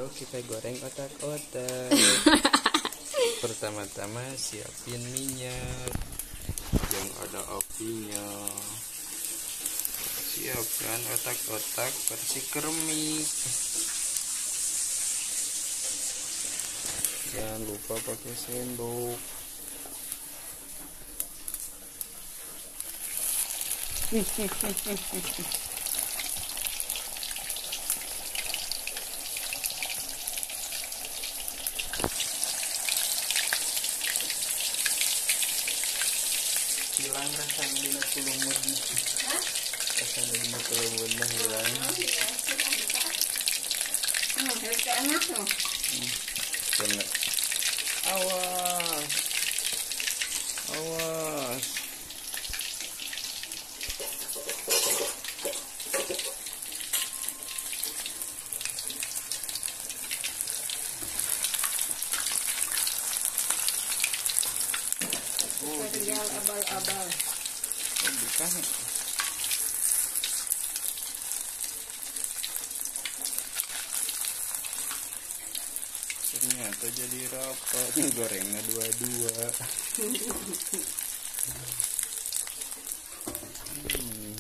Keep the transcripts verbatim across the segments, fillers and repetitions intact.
Yuk kita goreng otak-otak. Pertama-tama siapin minyak yang ada apinya. Siapkan otak-otak versi keramik. Jangan lupa pakai sendok. Hilang rasanya dina kulumur gitu. Rasanya dina kulumur mah hilang. Hmm, harus enak loh. Bener. Awas. Awas. Oh, Tinggal abal-abal. oh, bukan. Ternyata jadi rapat. Gorengnya dua-dua. hmm.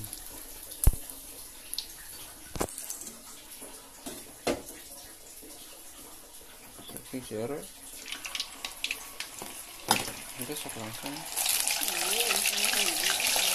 Tapi share itu sok langsung. Ini langsung